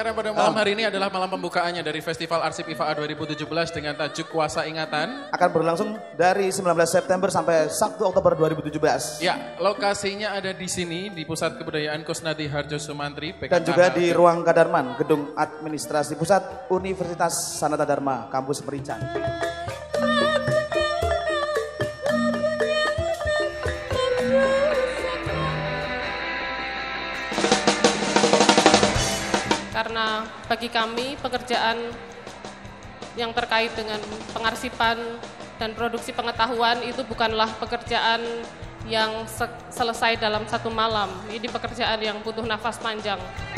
karena pada malam hari ini adalah malam pembukaannya dari Festival Arsip IFA 2017 dengan tajuk Kuasa Ingatan. Akan berlangsung dari 19 September sampai 1 Oktober 2017. Ya, lokasinya ada di sini, di Pusat Kebudayaan Kusnadi Harjo Sumantri. Dan juga di Ruang Kadarman, Gedung Administrasi Pusat Universitas Sanata Dharma, Kampus Merican. Karena bagi kami pekerjaan yang terkait dengan pengarsipan dan produksi pengetahuan itu bukanlah pekerjaan yang selesai dalam satu malam. Ini pekerjaan yang butuh nafas panjang.